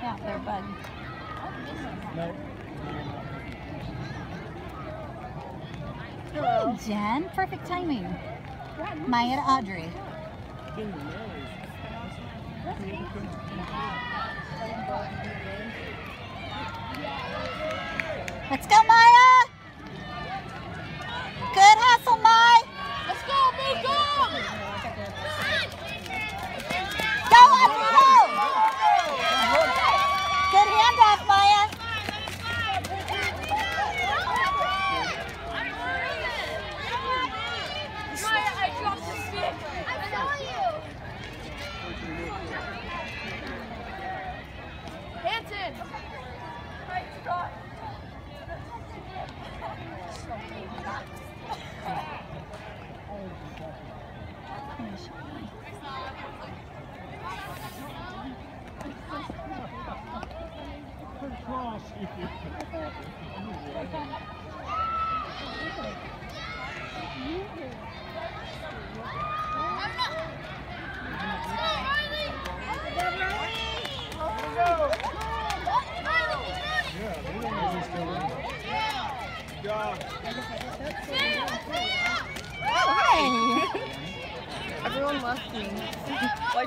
out there, bud. No. Hello, Jen. Perfect timing. Maya to Audrey. Let's go, Maya. Good hustle, Maya. Let's go, big go! Go, Audrey, go. Good handoff, Maya. Maya, I dropped the stick. I saw you. Hanson. Cross. Hey. Everyone left me.